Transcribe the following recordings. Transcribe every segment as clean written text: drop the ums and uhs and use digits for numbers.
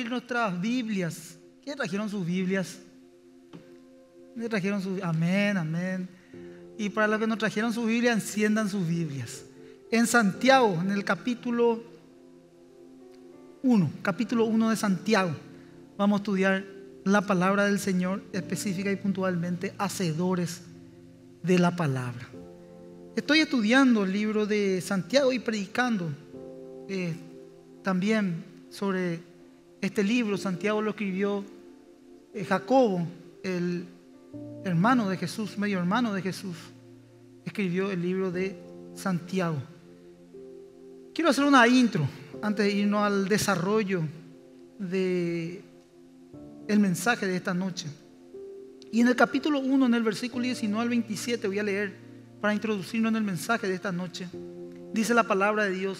abrir nuestras Biblias. ¿Quién trajeron sus Biblias? ¿Quién trajeron sus? Amén, amén. Y para los que no trajeron su Biblia, enciendan sus Biblias. En Santiago, en el capítulo 1 de Santiago, vamos a estudiar la palabra del Señor, específica y puntualmente, hacedores de la palabra. Estoy estudiando el libro de Santiago y predicando también sobre este libro. Santiago lo escribió Jacobo, el hermano de Jesús, medio hermano de Jesús, escribió el libro de Santiago. Quiero hacer una intro antes de irnos al desarrollo del mensaje de esta noche. Y en el capítulo 1, en el versículo 19 al 27, voy a leer para introducirnos en el mensaje de esta noche. Dice la palabra de Dios: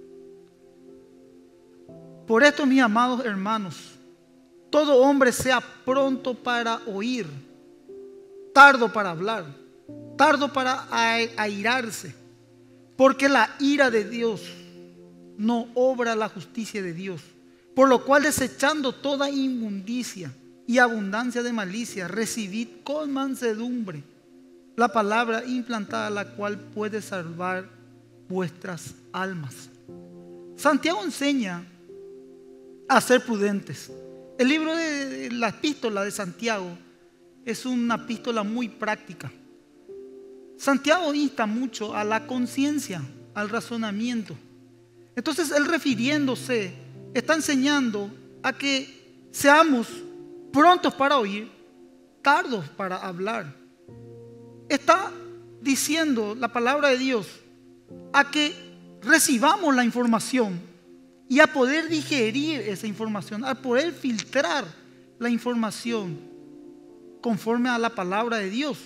por esto, mis amados hermanos, todo hombre sea pronto para oír, tardo para hablar, tardo para airarse, porque la ira de Dios no obra la justicia de Dios. Por lo cual, desechando toda inmundicia y abundancia de malicia, recibid con mansedumbre la palabra implantada, la cual puede salvar vuestras almas. Santiago enseña a ser prudentes. El libro de la epístola de Santiago es una epístola muy práctica. Santiago insta mucho a la conciencia, al razonamiento. Entonces él, refiriéndose, está enseñando a que seamos prontos para oír, tardos para hablar. Está diciendo la palabra de Dios a que recibamos la información y a poder digerir esa información, a poder filtrar la información conforme a la palabra de Dios.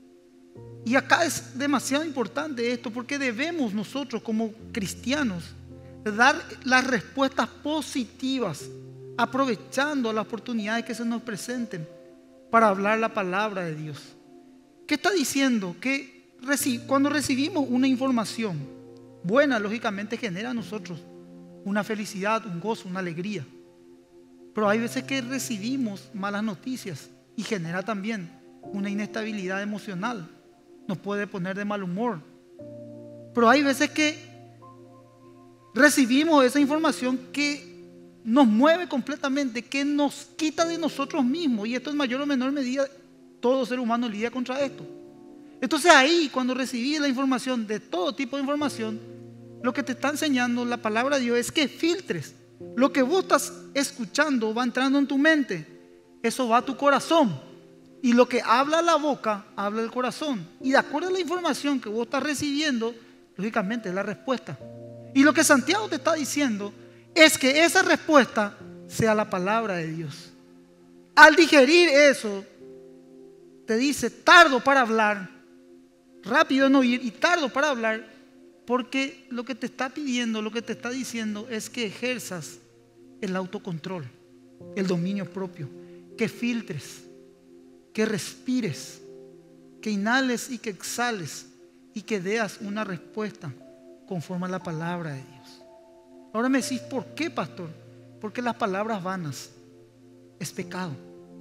Y acá es demasiado importante esto, porque debemos nosotros como cristianos dar las respuestas positivas, aprovechando las oportunidades que se nos presenten para hablar la palabra de Dios. ¿Qué está diciendo? Que cuando recibimos una información buena, lógicamente genera a nosotros una felicidad, un gozo, una alegría. Pero hay veces que recibimos malas noticias y genera también una inestabilidad emocional. Nos puede poner de mal humor. Pero hay veces que recibimos esa información que nos mueve completamente, que nos quita de nosotros mismos. Y esto en mayor o menor medida, todo ser humano lidia contra esto. Entonces ahí, cuando recibí la información, de todo tipo de información, lo que te está enseñando la palabra de Dios es que filtres. Lo que vos estás escuchando va entrando en tu mente, eso va a tu corazón. Y lo que habla la boca, habla el corazón. Y de acuerdo a la información que vos estás recibiendo, lógicamente es la respuesta. Y lo que Santiago te está diciendo es que esa respuesta sea la palabra de Dios. Al digerir eso, te dice tardo para hablar, rápido en oír y tardo para hablar, porque lo que te está pidiendo, lo que te está diciendo es que ejerzas el autocontrol, el dominio propio, que filtres, que respires, que inhales y que exhales y que des una respuesta conforme a la palabra de Dios. Ahora me decís, ¿por qué, pastor? Porque las palabras vanas es pecado.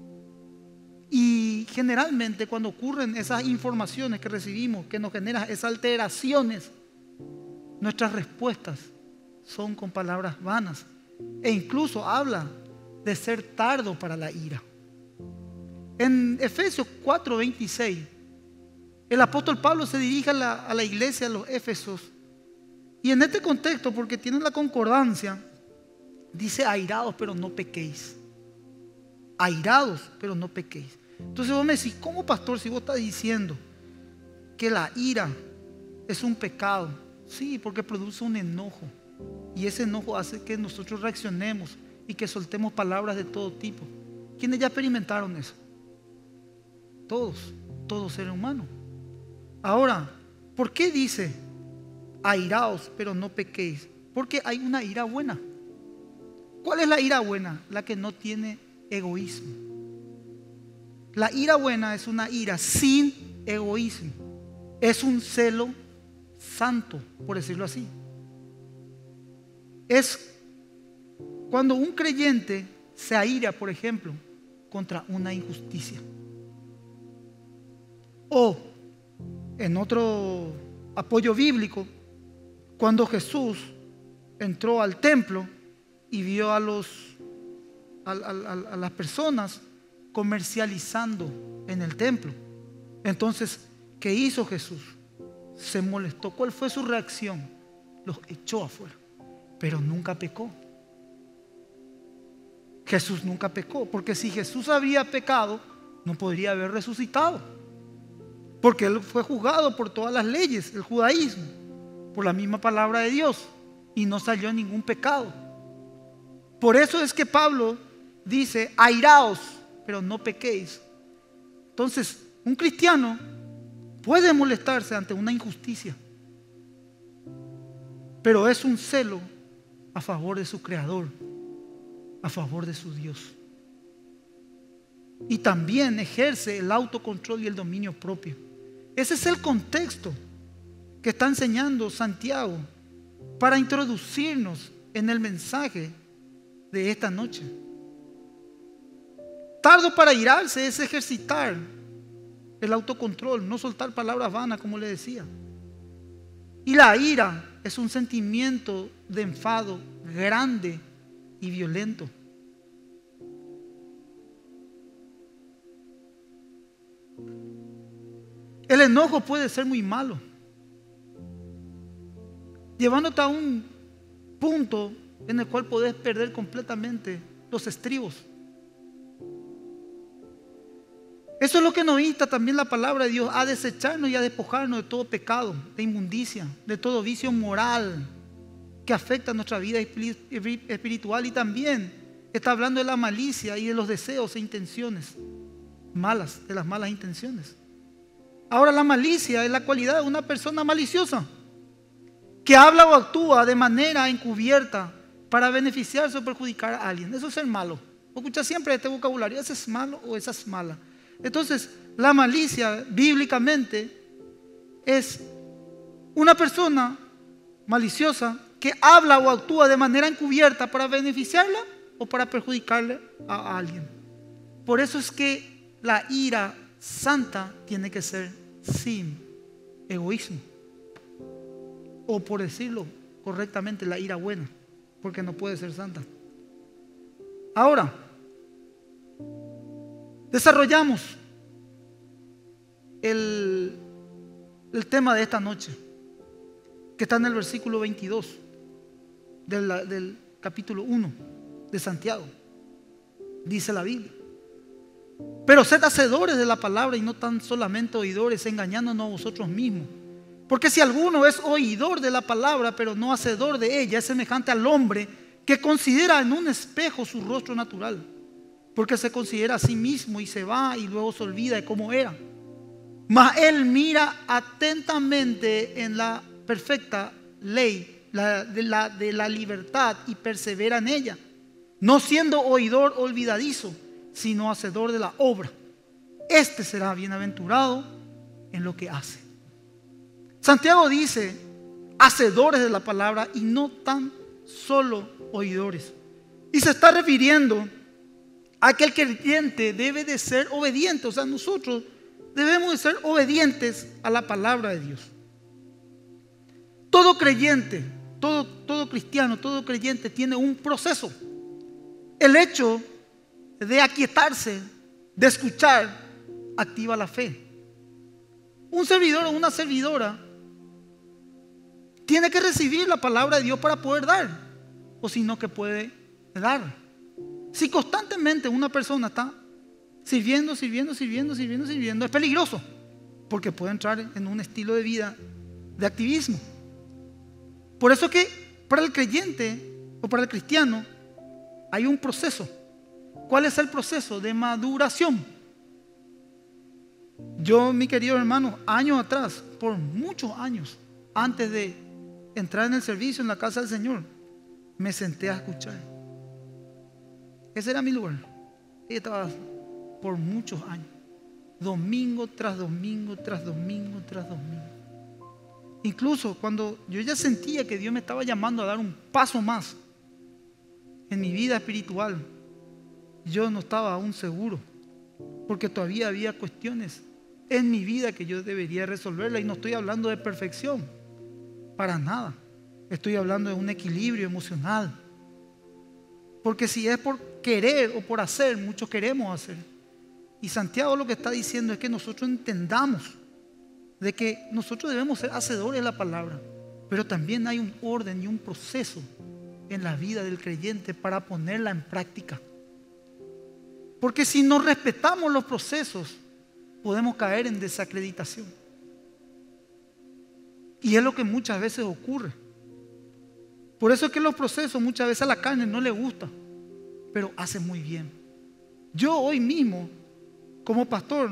Y generalmente cuando ocurren esas informaciones que recibimos, que nos generan esas alteraciones, nuestras respuestas son con palabras vanas. E incluso habla de ser tardo para la ira. En Efesios 4:26, el apóstol Pablo se dirige a la iglesia, a los Éfesos. Y en este contexto, porque tienen la concordancia, dice airados pero no pequéis. Airados pero no pequéis. Entonces vos me decís, ¿cómo, pastor, si vos estás diciendo que la ira es un pecado? Sí, porque produce un enojo. Y ese enojo hace que nosotros reaccionemos y que soltemos palabras de todo tipo. ¿Quiénes ya experimentaron eso? Todos seres humanos. Ahora, ¿por qué dice airaos pero no pequéis? Porque hay una ira buena. ¿Cuál es la ira buena? La que no tiene egoísmo. La ira buena es una ira sin egoísmo. Es un celo santo, por decirlo así. Es cuando un creyente se aira, por ejemplo, contra una injusticia. O en otro apoyo bíblico, cuando Jesús entró al templo y vio a las personas comercializando en el templo. Entonces, ¿qué hizo Jesús? Se molestó. ¿Cuál fue su reacción? Los echó afuera, pero nunca pecó. Jesús nunca pecó, porque si Jesús había pecado, no podría haber resucitado, porque Él fue juzgado por todas las leyes, el judaísmo, por la misma palabra de Dios, y no salió ningún pecado. Por eso es que Pablo dice: airaos, pero no pequéis. Entonces, un cristiano puede molestarse ante una injusticia, pero es un celo a favor de su Creador, a favor de su Dios. Y también ejerce el autocontrol y el dominio propio. Ese es el contexto que está enseñando Santiago para introducirnos en el mensaje de esta noche. Tardo para irarse es ejercitar el autocontrol, no soltar palabras vanas, como le decía. Y la ira es un sentimiento de enfado grande y violento. El enojo puede ser muy malo, llevándote a un punto en el cual podés perder completamente los estribos. Eso es lo que nos insta también la palabra de Dios, a desecharnos y a despojarnos de todo pecado, de inmundicia, de todo vicio moral que afecta nuestra vida espiritual. Y también está hablando de la malicia y de los deseos e intenciones malas, de las malas intenciones. Ahora, la malicia es la cualidad de una persona maliciosa que habla o actúa de manera encubierta para beneficiarse o perjudicar a alguien. Eso es ser malo. Escucha siempre este vocabulario: ese es malo o esa es mala. Entonces, la malicia bíblicamente es una persona maliciosa que habla o actúa de manera encubierta para beneficiarla o para perjudicarle a alguien. Por eso es que la ira santa tiene que ser sin egoísmo, o por decirlo correctamente, la ira buena, porque no puede ser santa. Ahora, desarrollamos el tema de esta noche, que está en el versículo 22 del capítulo 1 de Santiago. Dice la Biblia: pero sed hacedores de la palabra y no tan solamente oidores, engañándonos a vosotros mismos. Porque si alguno es oidor de la palabra, pero no hacedor de ella, es semejante al hombre que considera en un espejo su rostro natural, porque se considera a sí mismo y se va y luego se olvida de cómo era. Mas él mira atentamente en la perfecta ley de la libertad y persevera en ella, no siendo oidor olvidadizo, sino hacedor de la obra. Este será bienaventurado en lo que hace. Santiago dice: hacedores de la palabra y no tan solo oidores. Y se está refiriendo a que el creyente debe de ser obediente. O sea, nosotros debemos de ser obedientes a la palabra de Dios. Todo creyente, todo cristiano, todo creyente tiene un proceso. El hecho de aquietarse, de escuchar, activa la fe. Un servidor o una servidora tiene que recibir la palabra de Dios para poder dar, o si no, que puede dar. Si constantemente una persona está sirviendo, es peligroso, porque puede entrar en un estilo de vida de activismo. Por eso que para el creyente o para el cristiano hay un proceso. ¿Cuál es el proceso? De maduración. Yo, mi querido hermano, años atrás, por muchos años, antes de entrar en el servicio en la casa del Señor, me senté a escuchar. Ese era mi lugar. Y estaba por muchos años, domingo tras domingo, tras domingo, tras domingo. Incluso cuando yo ya sentía que Dios me estaba llamando a dar un paso más en mi vida espiritual, yo no estaba aún seguro, porque todavía había cuestiones en mi vida que yo debería resolverla. Y no estoy hablando de perfección, para nada. Estoy hablando de un equilibrio emocional. Porque si es por querer o por hacer, muchos queremos hacer. Y Santiago lo que está diciendo es que nosotros entendamos de que nosotros debemos ser hacedores de la palabra, pero también hay un orden y un proceso en la vida del creyente para ponerla en práctica. Porque si no respetamos los procesos, podemos caer en desacreditación. Y es lo que muchas veces ocurre. Por eso es que los procesos muchas veces a la carne no le gusta, pero hace muy bien. Yo hoy mismo, como pastor,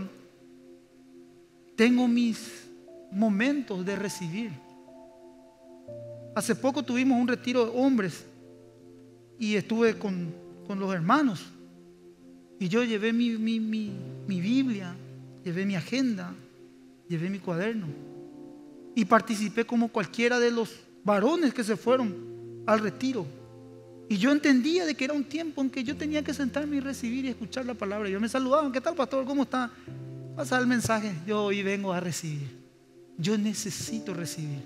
tengo mis momentos de recibir. Hace poco tuvimos un retiro de hombres y estuve con los hermanos. Y yo llevé mi Biblia, llevé mi agenda, llevé mi cuaderno. Y participé como cualquiera de los varones que se fueron al retiro. Y yo entendía de que era un tiempo en que yo tenía que sentarme y recibir y escuchar la palabra. Yo me saludaban, ¿qué tal, pastor? ¿Cómo está? Pasa el mensaje. Yo hoy vengo a recibir. Yo necesito recibir.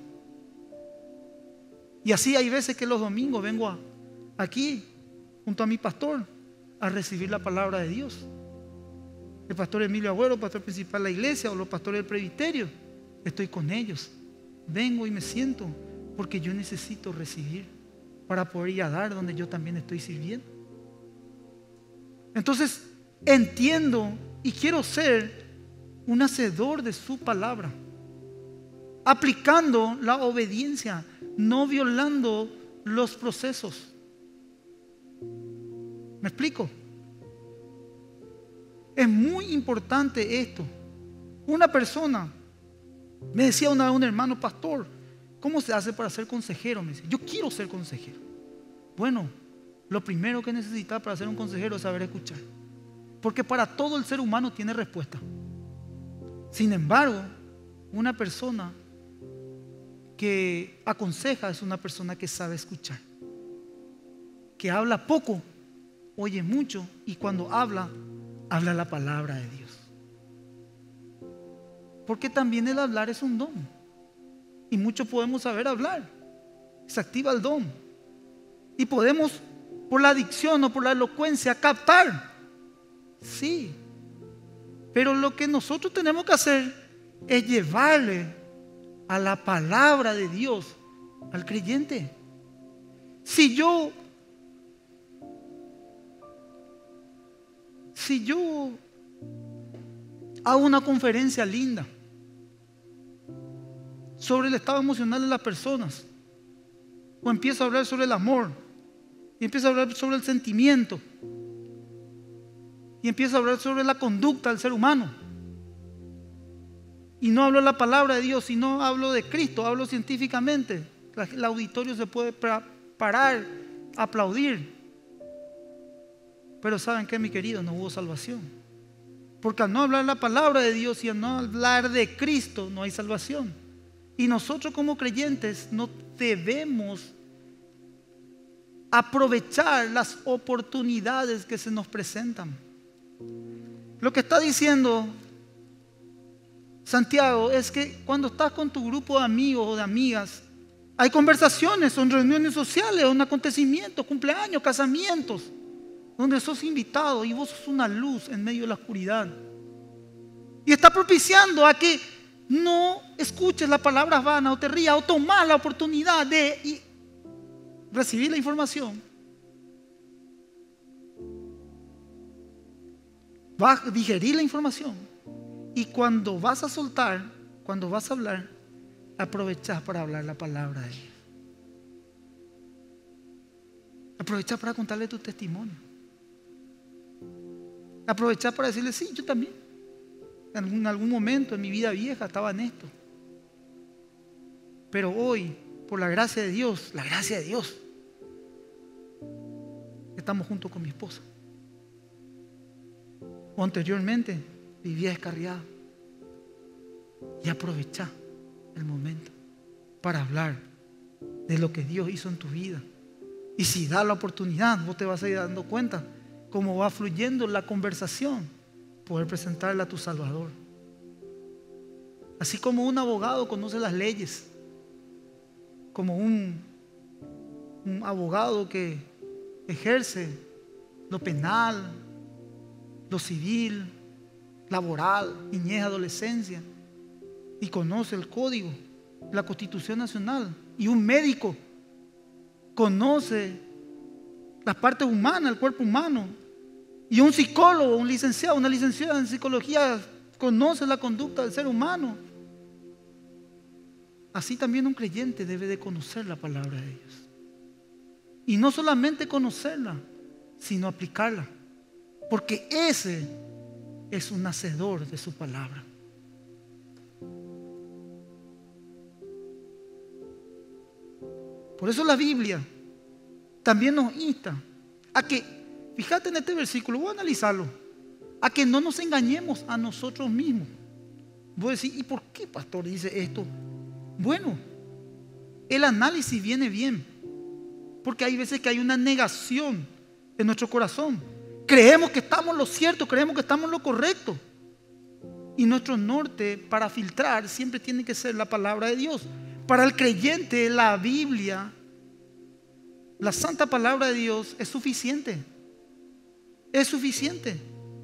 Y así hay veces que los domingos vengo aquí, junto a mi pastor, a recibir la palabra de Dios. El pastor Emilio Agüero, pastor principal de la iglesia, o los pastores del presbiterio, estoy con ellos. Vengo y me siento porque yo necesito recibir para poder ir a dar donde yo también estoy sirviendo. Entonces entiendo y quiero ser un hacedor de su palabra, aplicando la obediencia, no violando los procesos. ¿Me explico? Es muy importante esto. Una persona me decía una vez un hermano: pastor, ¿cómo se hace para ser consejero? Me dice, yo quiero ser consejero. Bueno, lo primero que necesitas para ser un consejero es saber escuchar, porque para todo el ser humano tiene respuesta. Sin embargo, una persona que aconseja es una persona que sabe escuchar, que habla poco, oye mucho, y cuando habla la palabra de Dios. Porque también el hablar es un don, y muchos podemos saber hablar. Se activa el don y podemos, por la dicción o por la elocuencia, captar. Sí, pero lo que nosotros tenemos que hacer es llevarle a la palabra de Dios al creyente. Si yo hago una conferencia linda sobre el estado emocional de las personas, o empiezo a hablar sobre el amor, y empiezo a hablar sobre el sentimiento, y empiezo a hablar sobre la conducta del ser humano, y no hablo de la palabra de Dios, sino hablo de Cristo, hablo científicamente, el auditorio se puede parar, aplaudir. Pero ¿saben qué, mi querido? No hubo salvación. Porque al no hablar la palabra de Dios y al no hablar de Cristo, no hay salvación. Y nosotros como creyentes no debemos aprovechar las oportunidades que se nos presentan. Lo que está diciendo Santiago es que cuando estás con tu grupo de amigos o de amigas, hay conversaciones, son reuniones sociales, son acontecimientos, cumpleaños, casamientos, donde sos invitado y vos sos una luz en medio de la oscuridad. Y está propiciando a que no escuches las palabras vanas o te rías o tomas la oportunidad de recibir la información. Vas a digerir la información y cuando vas a soltar, cuando vas a hablar, aprovechás para hablar la palabra de Dios. Aprovechás para contarle tu testimonio. Aprovechar para decirle, sí, yo también en algún momento en mi vida vieja estaba en esto, pero hoy, por la gracia de Dios, estamos juntos con mi esposa. O anteriormente vivía descarriado. Y aprovechar el momento para hablar de lo que Dios hizo en tu vida. Y si da la oportunidad, vos te vas a ir dando cuenta como va fluyendo la conversación, poder presentarla a tu Salvador. Así como un abogado conoce las leyes, como un abogado que ejerce lo penal, lo civil, laboral, niñez, adolescencia, y conoce el código, la Constitución Nacional, y un médico conoce las partes humanas, el cuerpo humano, y un psicólogo, un licenciado, una licenciada en psicología conoce la conducta del ser humano. Así también un creyente debe de conocer la palabra de Dios. Y no solamente conocerla, sino aplicarla. Porque ese es un hacedor de su palabra. Por eso la Biblia también nos insta a que, fíjate en este versículo, voy a analizarlo, a que no nos engañemos a nosotros mismos. Voy a decir, ¿y por qué, pastor, dice esto? Bueno, el análisis viene bien, porque hay veces que hay una negación en nuestro corazón. Creemos que estamos en lo cierto, creemos que estamos en lo correcto. Y nuestro norte para filtrar siempre tiene que ser la palabra de Dios. Para el creyente, la Biblia, la santa palabra de Dios es suficiente. Es suficiente.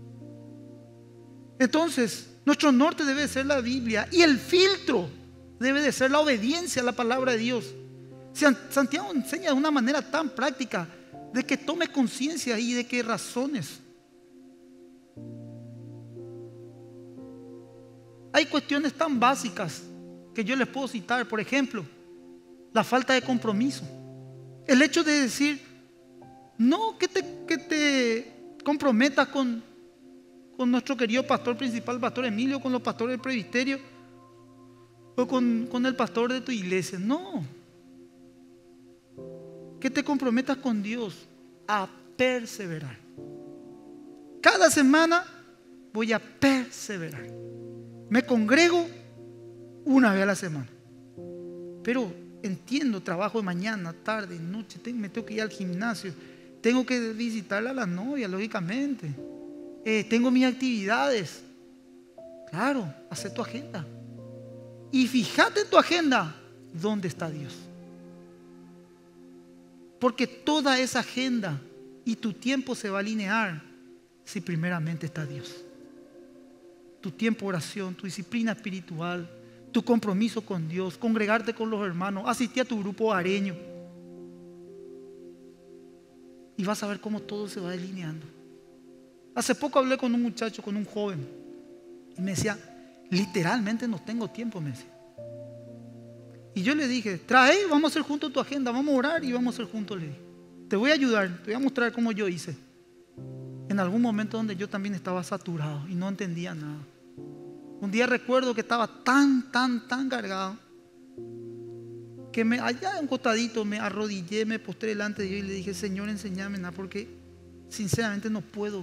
Entonces, nuestro norte debe ser la Biblia y el filtro debe de ser la obediencia a la palabra de Dios. Santiago enseña de una manera tan práctica de que tomes conciencia y de que razones. Hay cuestiones tan básicas que yo les puedo citar. Por ejemplo, la falta de compromiso. El hecho de decir, no que te comprometas con nuestro querido pastor principal, pastor Emilio, con los pastores del presbiterio o con el pastor de tu iglesia. No. Que te comprometas con Dios a perseverar. Cada semana voy a perseverar. Me congrego una vez a la semana. Pero entiendo, trabajo de mañana, tarde, noche, me tengo que ir al gimnasio, tengo que visitar a la novia, lógicamente. Tengo mis actividades. Claro, haz tu agenda. Y fíjate en tu agenda dónde está Dios. Porque toda esa agenda y tu tiempo se va a alinear si primeramente está Dios. Tu tiempo de oración, tu disciplina espiritual, tu compromiso con Dios, congregarte con los hermanos, asistir a tu grupo hogareño. Y vas a ver cómo todo se va alineando. Hace poco hablé con un muchacho, con un joven, y me decía, literalmente no tengo tiempo, me decía. Y yo le dije, vamos a hacer juntos tu agenda, vamos a orar y vamos a hacer juntos, le dije. Te voy a ayudar, te voy a mostrar cómo yo hice. En algún momento donde yo también estaba saturado y no entendía nada. Un día recuerdo que estaba tan cargado que allá en un costadito me arrodillé, me postré delante de Dios y le dije, Señor, enséñame nada, porque sinceramente no puedo.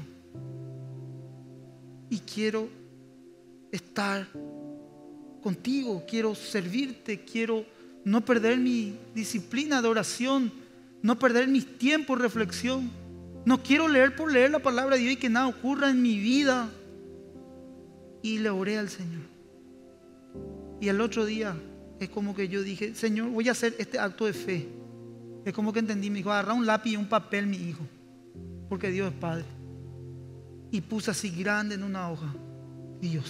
Y quiero estar contigo, quiero servirte, quiero no perder mi disciplina de oración, no perder mis tiempos de reflexión. No quiero leer por leer la palabra de Dios y que nada ocurra en mi vida. Y le oré al Señor. Y el otro día es como que yo dije, Señor, voy a hacer este acto de fe. Es como que entendí, me dijo, agarra un lápiz y un papel, mi hijo, porque Dios es Padre. Y puse así grande en una hoja, Dios.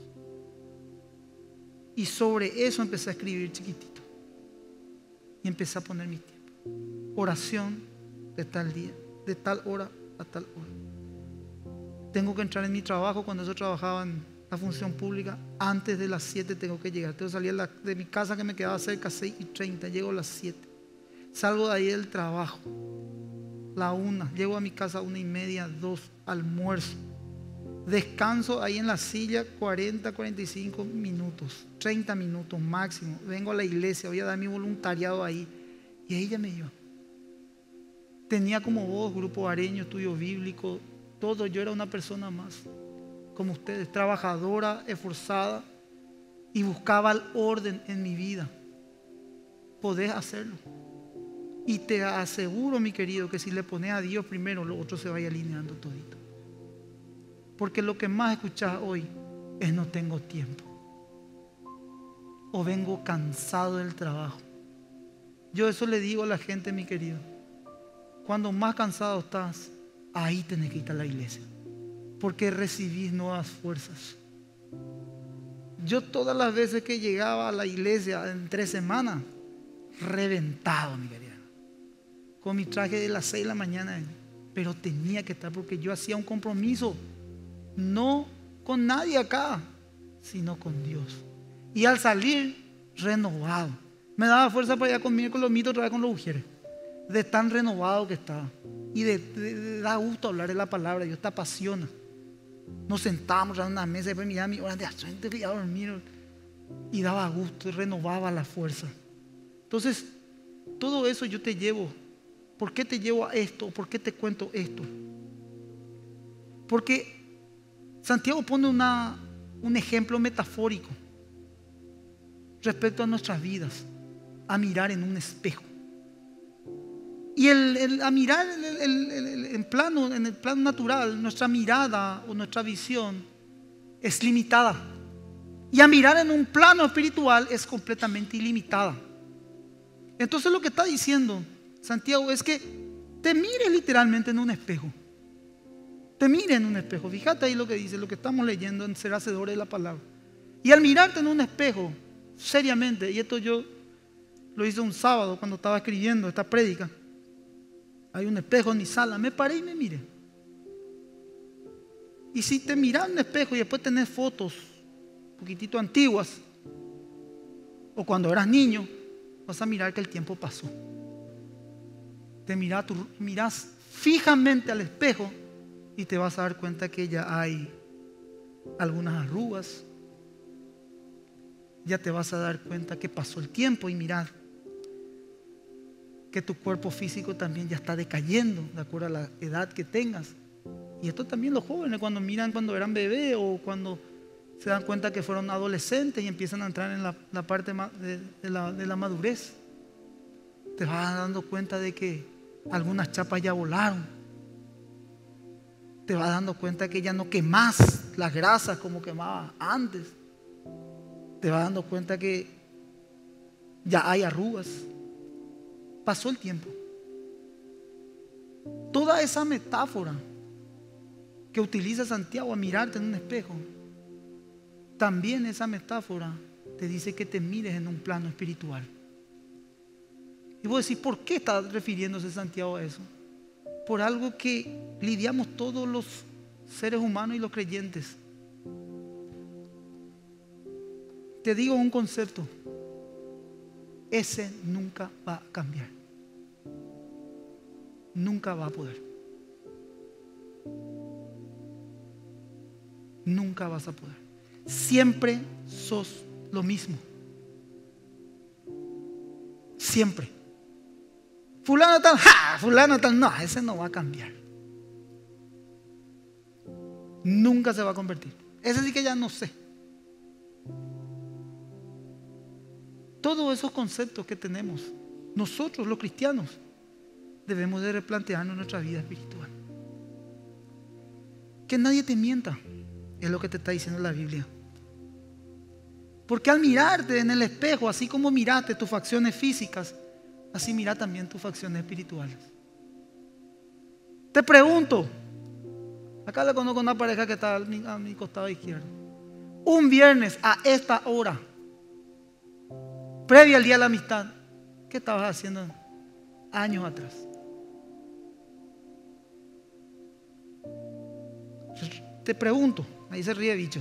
Y sobre eso empecé a escribir chiquitito. Y empecé a poner mi tiempo. Oración de tal día, de tal hora a tal hora. Tengo que entrar en mi trabajo. Cuando yo trabajaba en la función pública, antes de las 7 tengo que llegar. Tengo que salir de mi casa, que me quedaba cerca, 6:30. Llego a las 7. Salgo de ahí del trabajo, la 1. Llego a mi casa 1:30, 2. Almuerzo. Descanso ahí en la silla 40, 45 minutos, 30 minutos máximo. Vengo a la iglesia, voy a dar mi voluntariado ahí. Y ahí ya me iba. Tenía como vos, grupo hogareño, estudio bíblico, todo. Yo era una persona más, como ustedes, trabajadora, esforzada, y buscaba el orden en mi vida. Podés hacerlo. Y te aseguro, mi querido, que si le pones a Dios primero, lo otro se vaya alineando todito. Porque lo que más escuchas hoy es: no tengo tiempo, o vengo cansado del trabajo. Yo eso le digo a la gente, mi querido: cuando más cansado estás, ahí tenés que ir a la iglesia, porque recibís nuevas fuerzas. Yo todas las veces que llegaba a la iglesia en 3 semanas, reventado, mi querido, con mi traje de las 6 de la mañana, pero tenía que estar, porque yo hacía un compromiso, no con nadie acá, sino con Dios. Y al salir, renovado, me daba fuerza para ir a comer con los mitos otra vez con los mujeres, de tan renovado que estaba. Y da gusto hablar de la palabra. Dios te apasiona. Nos sentábamos en una mesa y después miraba mi hora de asueto y a dormir, y daba gusto y renovaba la fuerza. Entonces, todo eso yo te llevo. ¿Por qué te llevo a esto? ¿Por qué te cuento esto? Porque Santiago pone un ejemplo metafórico respecto a nuestras vidas, a mirar en un espejo. Y a mirar en el plano natural, nuestra mirada o nuestra visión es limitada. Y a mirar en un plano espiritual es completamente ilimitada. Entonces lo que está diciendo Santiago es que te mires literalmente en un espejo. Te mires en un espejo. Fíjate ahí lo que dice, lo que estamos leyendo en Ser Hacedores de la Palabra. Y al mirarte en un espejo, seriamente, y esto yo lo hice un sábado cuando estaba escribiendo esta prédica. Hay un espejo en mi sala, me paré y me miré. Y si te miras en un espejo y después tenés fotos un poquitito antiguas, o cuando eras niño, vas a mirar que el tiempo pasó. Te mirás fijamente al espejo y te vas a dar cuenta que ya hay algunas arrugas. Ya te vas a dar cuenta que pasó el tiempo, y mirad que tu cuerpo físico también ya está decayendo de acuerdo a la edad que tengas. Y esto también los jóvenes cuando miran cuando eran bebés, o cuando se dan cuenta que fueron adolescentes y empiezan a entrar en la parte de la madurez. Te vas dando cuenta de que algunas chapas ya volaron. Te vas dando cuenta que ya no quemás las grasas como quemabas antes. Te vas dando cuenta que ya hay arrugas. Pasó el tiempo. Toda esa metáfora que utiliza Santiago a mirarte en un espejo, también esa metáfora te dice que te mires en un plano espiritual. Y vos decís, ¿por qué está refiriéndose Santiago a eso? Por algo que lidiamos todos los seres humanos y los creyentes. Te digo un concepto: ese nunca va a cambiar. Nunca va a poder. Nunca vas a poder. Siempre sos lo mismo. Siempre. Fulano tal, fulano tal, no, ese no va a cambiar. Nunca se va a convertir. Ese sí que ya no sé. Todos esos conceptos que tenemos, nosotros los cristianos, debemos de replantearnos nuestra vida espiritual. Que nadie te mienta, es lo que te está diciendo la Biblia. Porque al mirarte en el espejo, así como miraste tus facciones físicas, así mira también tus facciones espirituales. Te pregunto, acá le conozco una pareja que está a mi costado izquierdo. Un viernes a esta hora, previa al día de la amistad, ¿qué estabas haciendo años atrás? Te pregunto, ahí se ríe bicho.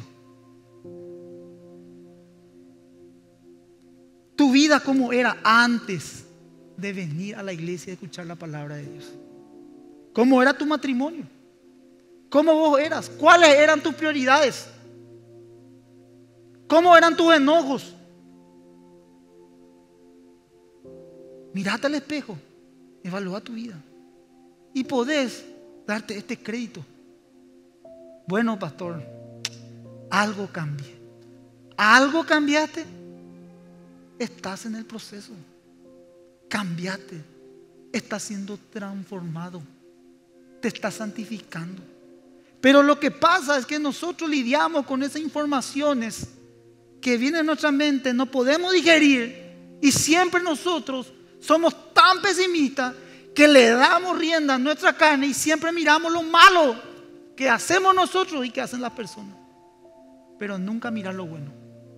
Tu vida cómo era antes de venir a la iglesia y escuchar la palabra de Dios. ¿Cómo era tu matrimonio? ¿Cómo vos eras? ¿Cuáles eran tus prioridades? ¿Cómo eran tus enojos? Mírate al espejo, evalúa tu vida y podés darte este crédito. Bueno, pastor, algo cambié. ¿Algo cambiaste? Estás en el proceso. Cambiate. estás siendo transformado, te estás santificando. Pero lo que pasa es que nosotros lidiamos con esas informaciones que vienen a nuestra mente, no podemos digerir, y siempre nosotros somos tan pesimistas que le damos rienda a nuestra carne y siempre miramos lo malo que hacemos nosotros y que hacen las personas, pero nunca mirar lo bueno.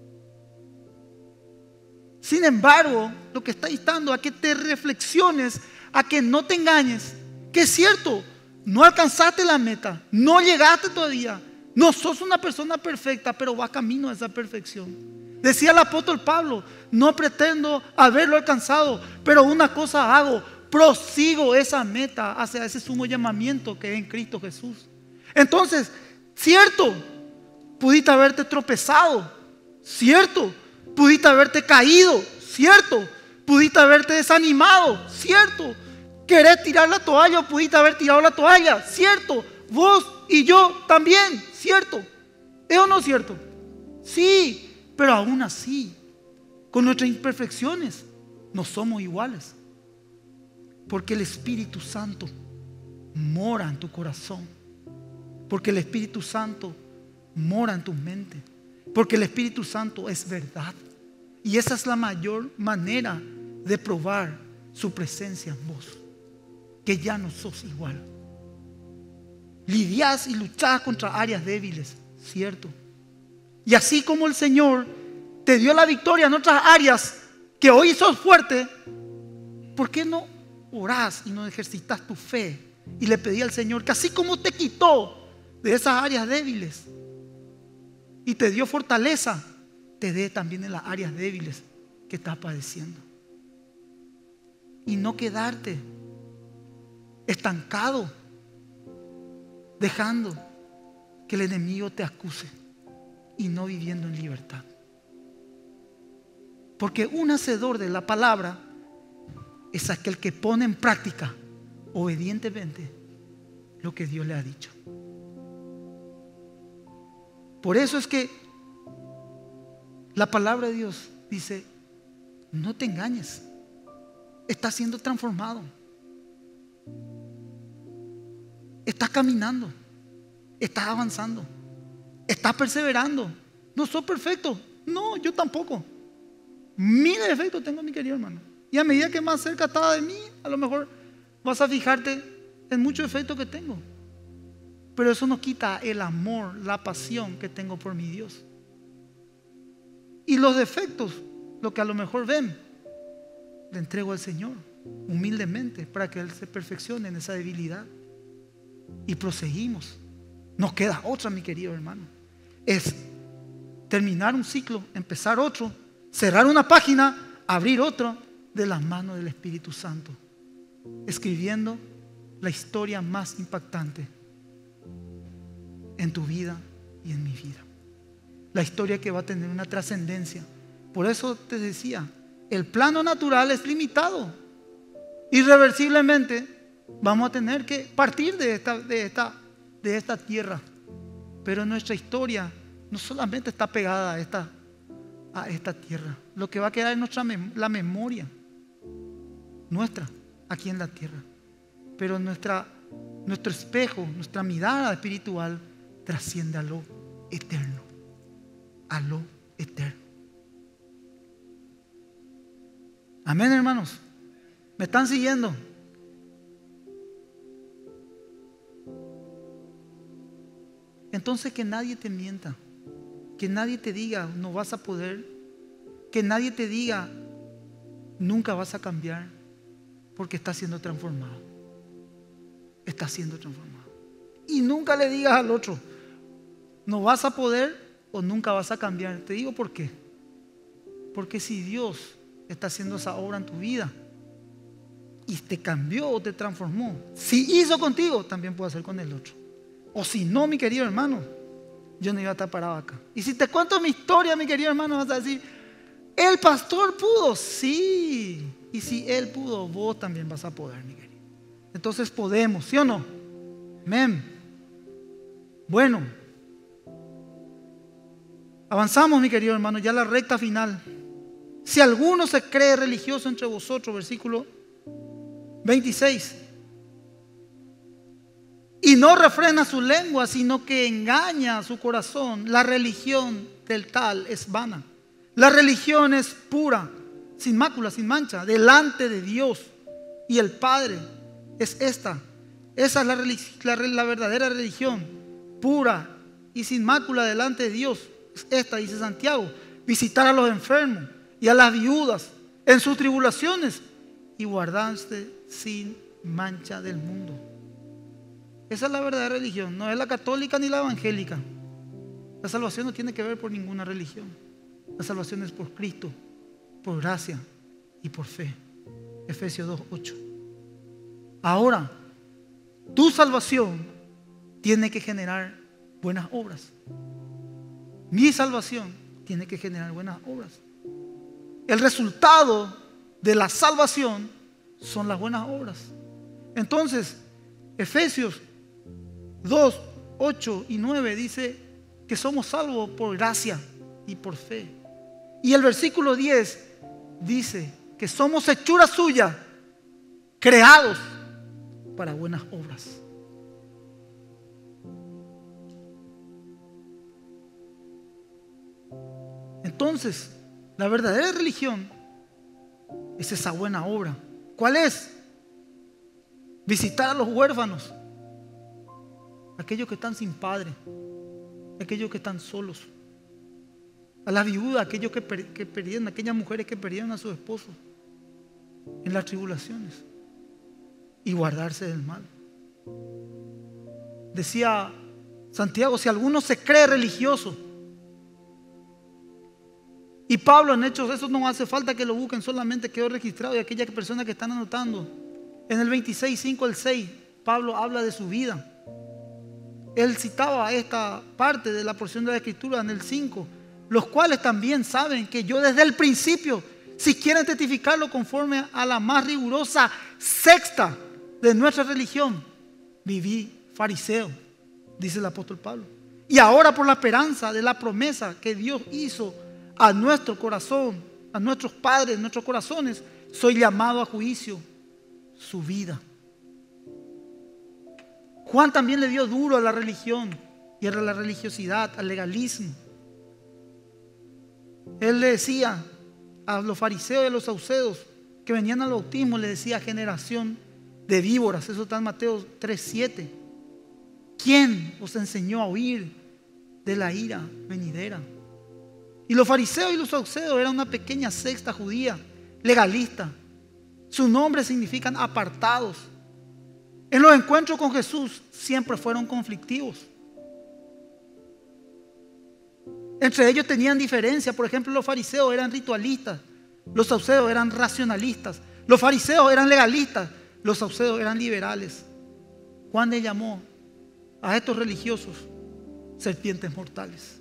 Sin embargo, lo que está instando a que te reflexiones, a que no te engañes, que es cierto, no alcanzaste la meta, no llegaste todavía, no sos una persona perfecta, pero vas camino a esa perfección. Decía el apóstol Pablo: no pretendo haberlo alcanzado, pero una cosa hago, prosigo esa meta hacia ese sumo llamamiento que es en Cristo Jesús. Entonces, cierto, pudiste haberte tropezado, cierto, pudiste haberte caído, cierto, pudiste haberte desanimado, cierto, querés tirar la toalla o pudiste haber tirado la toalla, cierto, vos y yo también, cierto. ¿Es o no cierto? Sí, pero aún así, con nuestras imperfecciones, no somos iguales. Porque el Espíritu Santo mora en tu corazón. Porque el Espíritu Santo mora en tu mente. Porque el Espíritu Santo es verdad. Y esa es la mayor manera de probar su presencia en vos. Que ya no sos igual. Lidias y luchás contra áreas débiles, cierto. Y así como el Señor te dio la victoria en otras áreas que hoy sos fuerte, ¿por qué no orás y no ejercitas tu fe y le pedí al Señor que así como te quitó de esas áreas débiles y te dio fortaleza, te dé también en las áreas débiles que estás padeciendo? Y no quedarte estancado, dejando que el enemigo te acuse y no viviendo en libertad. Porque un hacedor de la palabra es aquel que pone en práctica obedientemente lo que Dios le ha dicho. Por eso es que la palabra de Dios dice: no te engañes, estás siendo transformado, estás caminando, estás avanzando, estás perseverando. No sos perfecto, no, yo tampoco. Miles de defectos tengo, mi querido hermano. Y a medida que más cerca estás de mí, a lo mejor vas a fijarte en muchos defectos que tengo. Pero eso no quita el amor, la pasión que tengo por mi Dios. Y los defectos, lo que a lo mejor ven, le entrego al Señor humildemente para que Él se perfeccione en esa debilidad. Y proseguimos. Nos queda otra, mi querido hermano. Es terminar un ciclo, empezar otro, cerrar una página, abrir otro, de las manos del Espíritu Santo, escribiendo la historia más impactante en tu vida y en mi vida. La historia que va a tener una trascendencia. Por eso te decía, el plano natural es limitado. Irreversiblemente vamos a tener que partir de esta tierra. Pero nuestra historia no solamente está pegada a esta tierra. Lo que va a quedar en la memoria nuestra aquí en la tierra. Pero nuestro espejo, nuestra mirada espiritual trasciende a lo eterno. A lo eterno. Amén, hermanos. ¿Me están siguiendo? Entonces, que nadie te mienta, que nadie te diga no vas a poder, que nadie te diga nunca vas a cambiar, porque estás siendo transformado. Estás siendo transformado. Y nunca le digas al otro no vas a poder o nunca vas a cambiar. Te digo por qué. Porque si Dios está haciendo esa obra en tu vida y te cambió o te transformó, si hizo contigo, también puede hacer con el otro. O si no, mi querido hermano, yo no iba a estar parado acá. Y si te cuento mi historia, mi querido hermano, vas a decir: el pastor pudo. Sí. Y si él pudo, vos también vas a poder, mi querido. Entonces podemos, ¿sí o no? Amén. Bueno, avanzamos, mi querido hermano, ya la recta final. Si alguno se cree religioso entre vosotros, versículo 26. Y no refrena su lengua, sino que engaña su corazón. La religión del tal es vana. La religión es pura, sin mácula, sin mancha, delante de Dios y el Padre. Es esta. Esa es la verdadera religión, pura y sin mácula delante de Dios. Es esta, dice Santiago: visitar a los enfermos y a las viudas en sus tribulaciones y guardarse sin mancha del mundo. Esa es la verdadera religión. No es la católica ni la evangélica. La salvación no tiene que ver por ninguna religión. La salvación es por Cristo, por gracia y por fe. Efesios 2:8. Ahora, tu salvación tiene que generar buenas obras. Mi salvación tiene que generar buenas obras. El resultado de la salvación son las buenas obras. Entonces, Efesios 2, 8 y 9 dice que somos salvos por gracia y por fe. Y el versículo 10 dice que somos hechura suya, creados para buenas obras. Entonces, la verdadera religión es esa buena obra. ¿Cuál es? Visitar a los huérfanos, aquellos que están sin padre, aquellos que están solos, a las viudas, aquellos que perdieron, aquellas mujeres que perdieron a su esposo en las tribulaciones, y guardarse del mal. Decía Santiago: si alguno se cree religioso, y Pablo en Hechos, eso no hace falta que lo busquen, solamente quedó registrado, y aquellas personas que están anotando, en el 26, 5 al 6, Pablo habla de su vida. Él citaba esta parte de la porción de la Escritura en el 5, los cuales también saben que yo desde el principio, si quieren testificarlo conforme a la más rigurosa sexta de nuestra religión, viví fariseo, dice el apóstol Pablo. Y ahora, por la esperanza de la promesa que Dios hizo a nuestro corazón, a nuestros padres, nuestros corazones, soy llamado a juicio su vida. Juan también le dio duro a la religión y a la religiosidad, al legalismo. Él le decía a los fariseos y a los saduceos que venían al bautismo, le decía: generación de víboras. Eso está en Mateo 3:7. ¿Quién os enseñó a huir de la ira venidera? Y los fariseos y los saduceos eran una pequeña secta judía legalista. Sus nombres significan apartados. En los encuentros con Jesús siempre fueron conflictivos. Entre ellos tenían diferencia. Por ejemplo, los fariseos eran ritualistas, los saduceos eran racionalistas. Los fariseos eran legalistas, los saduceos eran liberales. Juan le llamó a estos religiosos serpientes mortales.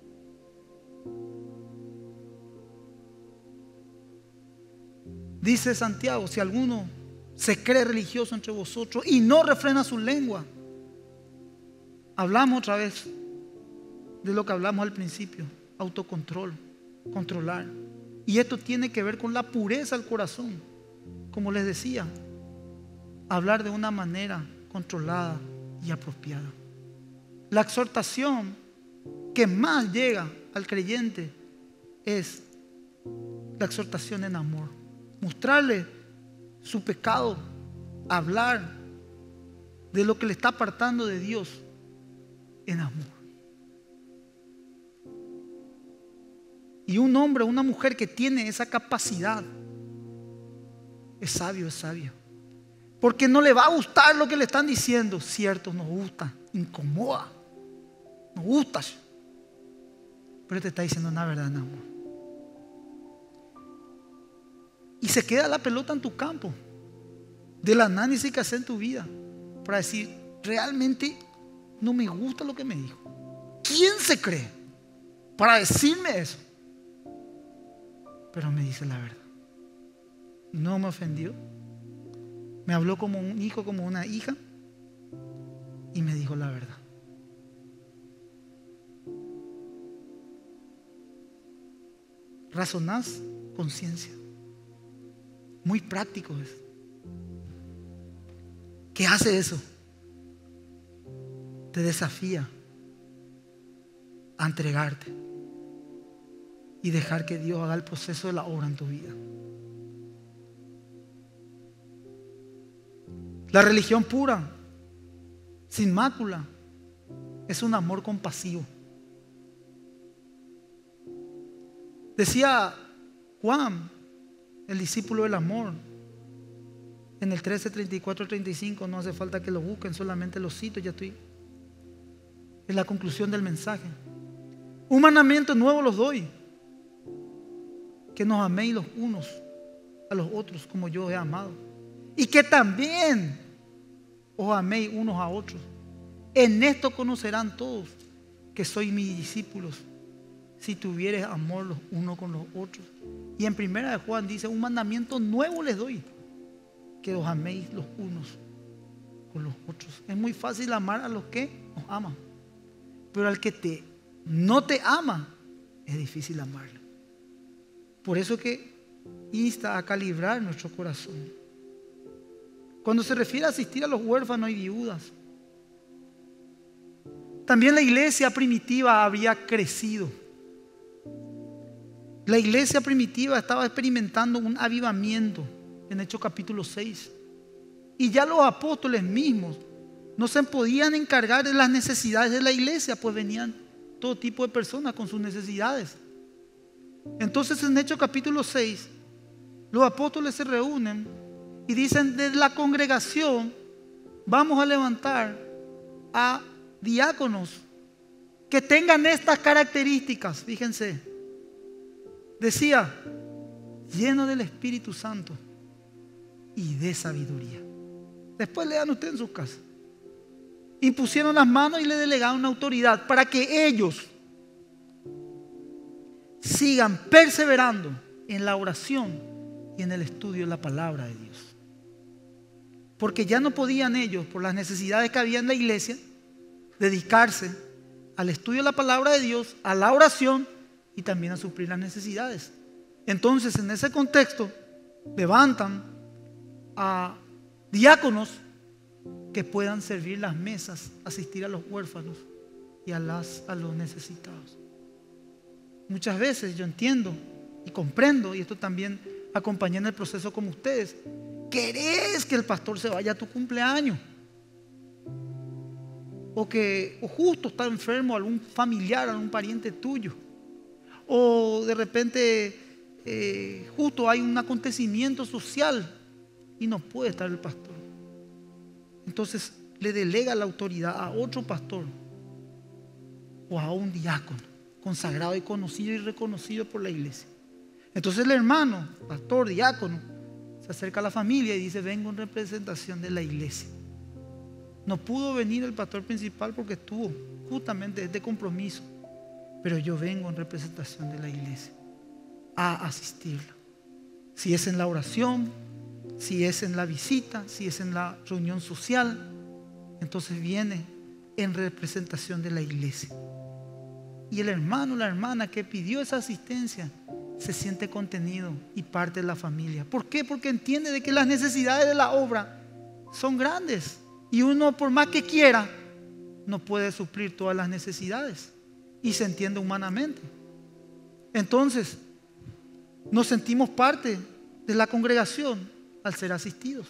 Dice Santiago: si alguno se cree religioso entre vosotros y no refrena su lengua. Hablamos otra vez de lo que hablamos al principio: autocontrol, controlar. Y esto tiene que ver con la pureza del corazón. Como les decía, hablar de una manera controlada y apropiada. La exhortación que más llega al creyente es la exhortación en amor. Mostrarle su pecado, hablar de lo que le está apartando de Dios en amor. Y un hombre o una mujer que tiene esa capacidad es sabio, es sabia. Porque no le va a gustar lo que le están diciendo. Cierto, nos gusta, incomoda, nos gusta. Pero te está diciendo una verdad en amor. Y se queda la pelota en tu campo del análisis que haces en tu vida para decir: realmente no me gusta lo que me dijo. ¿Quién se cree para decirme eso? Pero me dice la verdad. No me ofendió. Me habló como un hijo, como una hija, y me dijo la verdad. Razonás conciencia. Muy práctico es. ¿Qué hace eso? Te desafía a entregarte y dejar que Dios haga el proceso de la obra en tu vida. La religión pura, sin mácula, es un amor compasivo. Decía Juan, el discípulo del amor, en el 13, 34, 35, no hace falta que lo busquen, solamente lo cito, ya estoy. Es la conclusión del mensaje. Un mandamiento nuevo los doy: que nos améis los unos a los otros como yo he amado, y que también os améis unos a otros. En esto conocerán todos que sois mis discípulos, si tuvieres amor los unos con los otros. Y en primera de Juan dice: un mandamiento nuevo les doy, que os améis los unos con los otros. Es muy fácil amar a los que nos aman, pero al que no te ama es difícil amarle. Por eso que insta a calibrar nuestro corazón. Cuando se refiere a asistir a los huérfanos y viudas, también la iglesia primitiva había crecido. La iglesia primitiva estaba experimentando un avivamiento en Hechos capítulo 6. Y ya los apóstoles mismos no se podían encargar de las necesidades de la iglesia, pues venían todo tipo de personas con sus necesidades. Entonces en Hechos capítulo 6, los apóstoles se reúnen y dicen: desde la congregación vamos a levantar a diáconos que tengan estas características. Fíjense, decía: lleno del Espíritu Santo y de sabiduría. Después lean ustedes en sus casas. Impusieron las manos y le delegaron una autoridad para que ellos sigan perseverando en la oración y en el estudio de la palabra de Dios. Porque ya no podían ellos, por las necesidades que había en la iglesia, dedicarse al estudio de la palabra de Dios, a la oración y también a suplir las necesidades. Entonces, en ese contexto, levantan a diáconos que puedan servir las mesas, asistir a los huérfanos y a los necesitados. Muchas veces yo entiendo y comprendo, y esto también acompañé en el proceso como ustedes, querés que el pastor se vaya a tu cumpleaños, o justo está enfermo algún familiar, algún pariente tuyo, o de repente justo hay un acontecimiento social y no puede estar el pastor. Entonces le delega la autoridad a otro pastor o a un diácono consagrado y conocido y reconocido por la iglesia. Entonces el hermano, pastor, diácono, se acerca a la familia y dice: vengo en representación de la iglesia. No pudo venir el pastor principal porque estuvo justamente este compromiso, pero yo vengo en representación de la iglesia a asistirla. Si es en la oración, si es en la visita, si es en la reunión social, entonces viene en representación de la iglesia. Y el hermano, la hermana que pidió esa asistencia se siente contenido y parte de la familia. ¿Por qué? Porque entiende de que las necesidades de la obra son grandes y uno, por más que quiera, no puede suplir todas las necesidades, y se entiende humanamente. Entonces nos sentimos parte de la congregación al ser asistidos.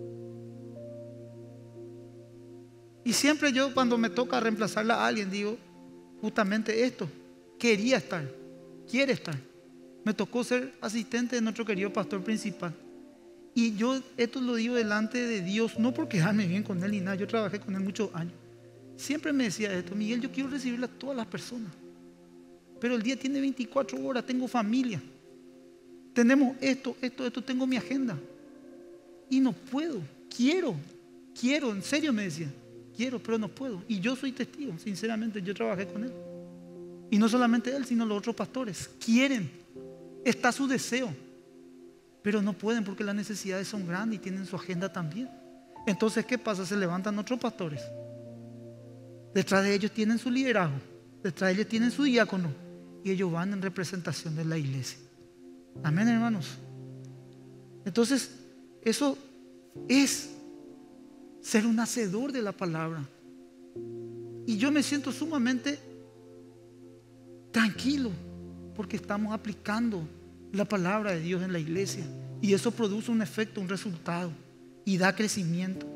Y siempre yo, cuando me toca reemplazarle a alguien, digo justamente esto: quería estar, quiere estar. Me tocó ser asistente de nuestro querido pastor principal, y yo esto lo digo delante de Dios, no porque quedarme bien con él ni nada. Yo trabajé con él muchos años. Siempre me decía esto: Miguel, yo quiero recibir a todas las personas, pero el día tiene 24 horas, tengo familia, tenemos esto, tengo mi agenda y no puedo. Quiero, en serio me decía, quiero, pero no puedo. Y yo soy testigo, sinceramente, yo trabajé con él. Y no solamente él, sino los otros pastores quieren, está su deseo, pero no pueden porque las necesidades son grandes y tienen su agenda también. Entonces, ¿qué pasa? Se levantan otros pastores. Detrás de ellos tienen su liderazgo, detrás de ellos tienen su diácono, y ellos van en representación de la iglesia. Amén, hermanos. Entonces, eso es ser un hacedor de la palabra. Y yo me siento sumamente tranquilo porque estamos aplicando la palabra de Dios en la iglesia. Y eso produce un efecto, un resultado. Y da crecimiento.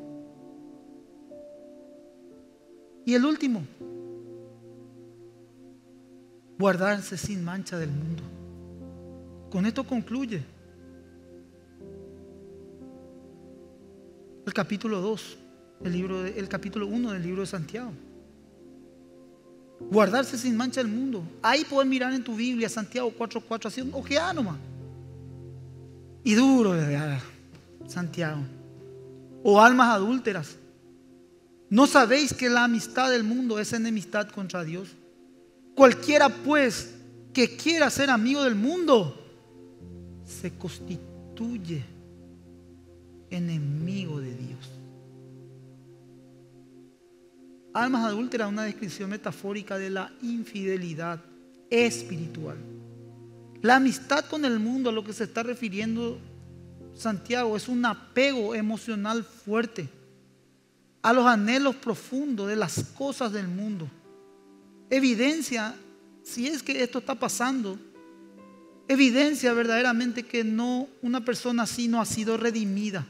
Y el último, guardarse sin mancha del mundo. Con esto concluye el capítulo 2, el capítulo 1 del libro de Santiago. Guardarse sin mancha del mundo. Ahí puedes mirar en tu Biblia Santiago 4:4, así un ojeada nomás. Y duro de Santiago. O almas adúlteras, ¿no sabéis que la amistad del mundo es enemistad contra Dios? Cualquiera pues que quiera ser amigo del mundo se constituye enemigo de Dios. Almas adúlteras es una descripción metafórica de la infidelidad espiritual. La amistad con el mundo, a lo que se está refiriendo Santiago, es un apego emocional fuerte a los anhelos profundos de las cosas del mundo. Evidencia, si es que esto está pasando, evidencia verdaderamente que una persona así no ha sido redimida.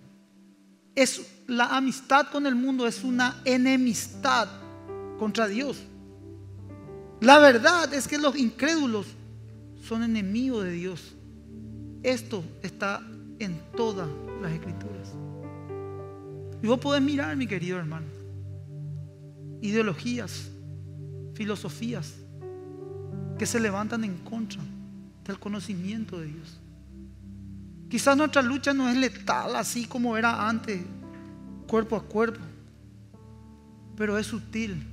La amistad con el mundo es una enemistad contra Dios. La verdad es que los incrédulos son enemigos de Dios. Esto está en todas las escrituras. Y vos podés mirar, mi querido hermano, ideologías, filosofías que se levantan en contra del conocimiento de Dios. Quizás nuestra lucha no es letal así como era antes, cuerpo a cuerpo, pero es sutil.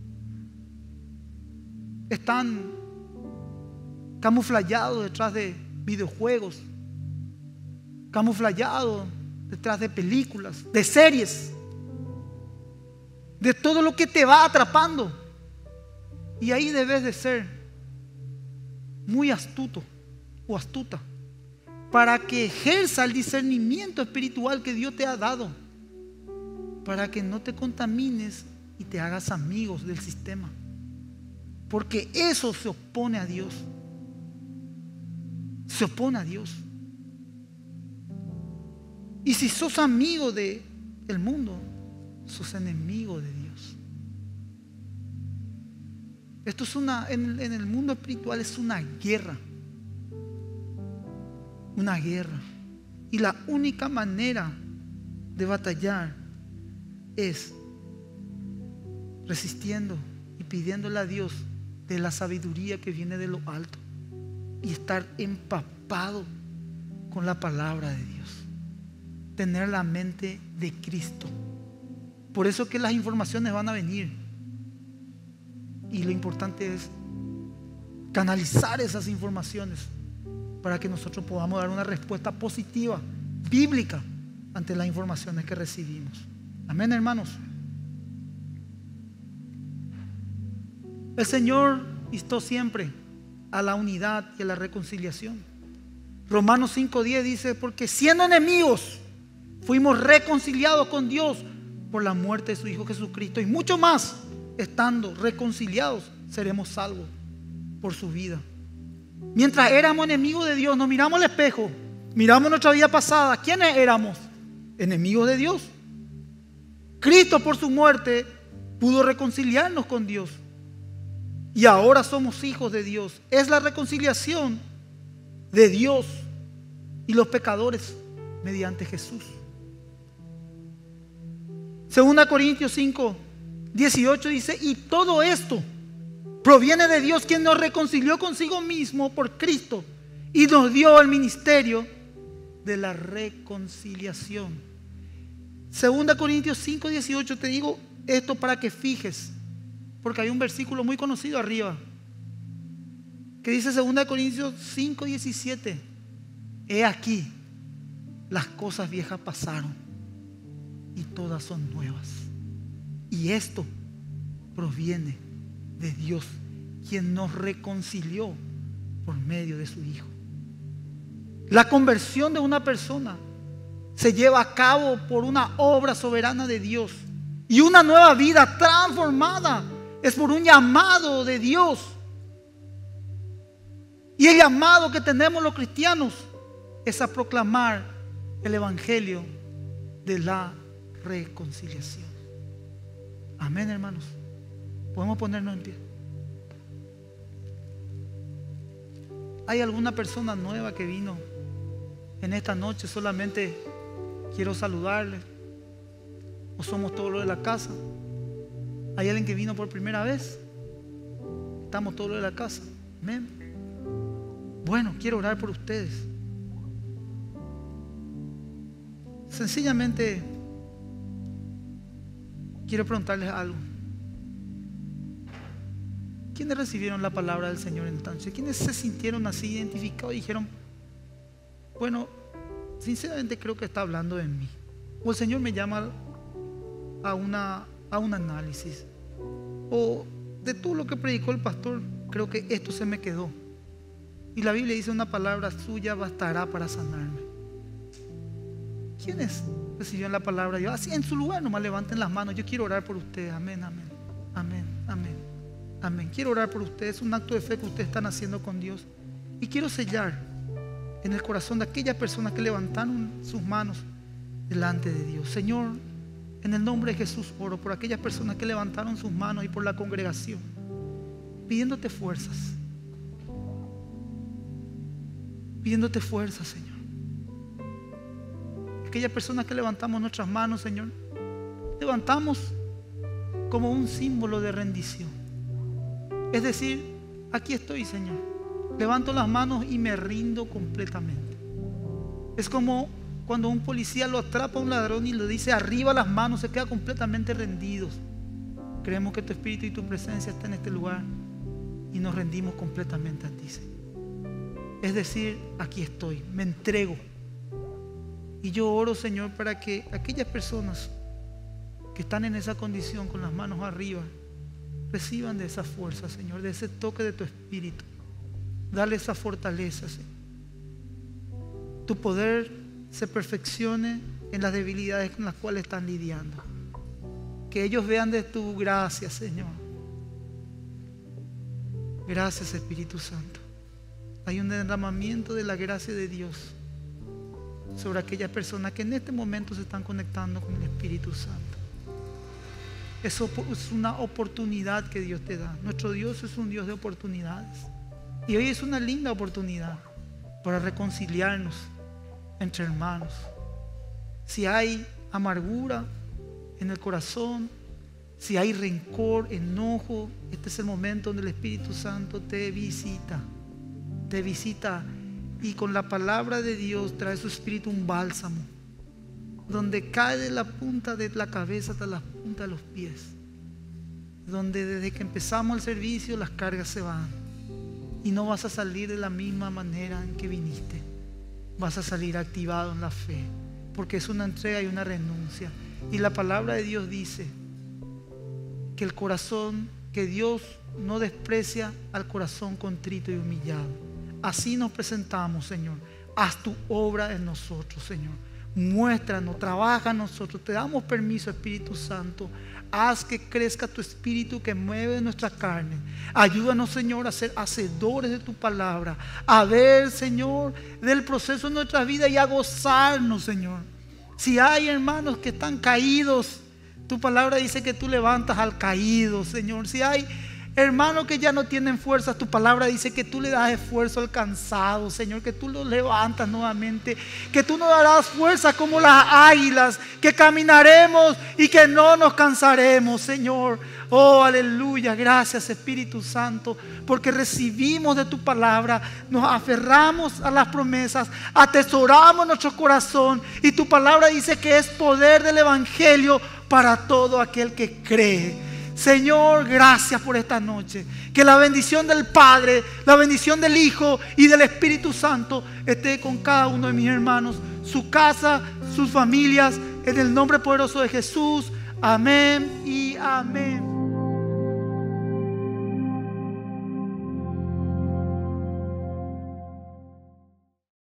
Están camuflados detrás de videojuegos, camuflados detrás de películas, de series, de todo lo que te va atrapando. Y ahí debes de ser muy astuto o astuta para que ejerza el discernimiento espiritual que Dios te ha dado, para que no te contamines y te hagas amigos del sistema, porque eso se opone a Dios. Se opone a Dios. Y si sos amigo del mundo, sos enemigo de Dios. Esto es en el mundo espiritual es una guerra. Una guerra. Y la única manera de batallar es resistiendo y pidiéndole a Dios de la sabiduría que viene de lo alto y estar empapado con la palabra de Dios. Tener la mente de Cristo. Por eso que las informaciones van a venir. Y lo importante es canalizar esas informaciones para que nosotros podamos dar una respuesta positiva, bíblica, ante las informaciones que recibimos. Amén, hermanos. El Señor instó siempre a la unidad y a la reconciliación. Romanos 5:10 dice: porque siendo enemigos fuimos reconciliados con Dios por la muerte de su Hijo Jesucristo, y mucho más, estando reconciliados, seremos salvos por su vida. Mientras éramos enemigos de Dios, nos miramos al espejo, miramos nuestra vida pasada. ¿Quiénes éramos? Enemigos de Dios. Cristo, por su muerte, pudo reconciliarnos con Dios. Y ahora somos hijos de Dios. Es la reconciliación de Dios y los pecadores mediante Jesús. 2 Corintios 5:18 dice: y todo esto proviene de Dios, quien nos reconcilió consigo mismo por Cristo y nos dio el ministerio de la reconciliación. 2 Corintios 5:18, te digo esto para que fijes, porque hay un versículo muy conocido arriba que dice 2 Corintios 5:17: he aquí, las cosas viejas pasaron y todas son nuevas. Y esto proviene de Dios, quien nos reconcilió por medio de su Hijo. La conversión de una persona se lleva a cabo por una obra soberana de Dios. Y una nueva vida transformada es por un llamado de Dios. Y el llamado que tenemos los cristianos es a proclamar el evangelio de la reconciliación. Amén, hermanos. Podemos ponernos en pie. ¿Hay alguna persona nueva que vino en esta noche? Solamente quiero saludarles. ¿O somos todos los de la casa? ¿Hay alguien que vino por primera vez? Estamos todos los de la casa. Amén. Bueno, quiero orar por ustedes. Sencillamente quiero preguntarles algo. ¿Quiénes recibieron la palabra del Señor en esta noche? ¿Quiénes se sintieron así identificados y dijeron, bueno, sinceramente creo que está hablando de mí? O el Señor me llama a un análisis. O de todo lo que predicó el pastor, creo que esto se me quedó. Y la Biblia dice, una palabra suya bastará para sanarme. ¿Quiénes recibieron la palabra? Yo así en su lugar nomás levanten las manos. Yo quiero orar por ustedes. Amén, amén, amén, amén, amén. Quiero orar por ustedes. Es un acto de fe que ustedes están haciendo con Dios. Y quiero sellar en el corazón de aquellas personas que levantaron sus manos delante de Dios. Señor, en el nombre de Jesús oro por aquellas personas que levantaron sus manos y por la congregación, pidiéndote fuerzas. Pidiéndote fuerzas, Señor. Aquellas personas que levantamos nuestras manos, Señor, levantamos como un símbolo de rendición. Es decir, aquí estoy, Señor. Levanto las manos y me rindo completamente. Es como cuando un policía lo atrapa a un ladrón y le dice arriba las manos, se queda completamente rendidos. Creemos que tu Espíritu y tu presencia están en este lugar y nos rendimos completamente a ti, Señor. Es decir, aquí estoy, me entrego. Y yo oro, Señor, para que aquellas personas que están en esa condición con las manos arriba reciban de esa fuerza, Señor, de ese toque de tu Espíritu. Dale esa fortaleza, Señor. Tu poder se perfeccione en las debilidades con las cuales están lidiando. Que ellos vean de tu gracia, Señor. Gracias, Espíritu Santo. Hay un derramamiento de la gracia de Dios sobre aquellas personas que en este momento se están conectando con el Espíritu Santo. Eso es una oportunidad que Dios te da. Nuestro Dios es un Dios de oportunidades. Y hoy es una linda oportunidad para reconciliarnos entre hermanos. Si hay amargura en el corazón, si hay rencor, enojo, este es el momento donde el Espíritu Santo te visita. Te visita y con la palabra de Dios trae su Espíritu un bálsamo, donde cae de la punta de la cabeza hasta la punta de los pies, donde desde que empezamos el servicio las cargas se van y no vas a salir de la misma manera en que viniste. Vas a salir activado en la fe, porque es una entrega y una renuncia. Y la palabra de Dios dice que el corazón, que Dios no desprecia al corazón contrito y humillado. Así nos presentamos, Señor. Haz tu obra en nosotros, Señor. Muéstranos, trabaja en nosotros. Te damos permiso, Espíritu Santo. Haz que crezca tu Espíritu que mueve nuestra carne. Ayúdanos, Señor, a ser hacedores de tu palabra. A ver, Señor, del proceso de nuestra vida y a gozarnos, Señor. Si hay hermanos que están caídos, tu palabra dice que tú levantas al caído, Señor. Si hay hermanos que ya no tienen fuerzas, tu palabra dice que tú le das esfuerzo al cansado, Señor, que tú los levantas nuevamente, que tú nos darás fuerza como las águilas, que caminaremos y que no nos cansaremos, Señor. Oh, aleluya, gracias, Espíritu Santo, porque recibimos de tu palabra, nos aferramos a las promesas, atesoramos nuestro corazón y tu palabra dice que es poder del evangelio para todo aquel que cree. Señor, gracias por esta noche. Que la bendición del Padre, la bendición del Hijo y del Espíritu Santo esté con cada uno de mis hermanos, su casa, sus familias, en el nombre poderoso de Jesús. Amén y amén.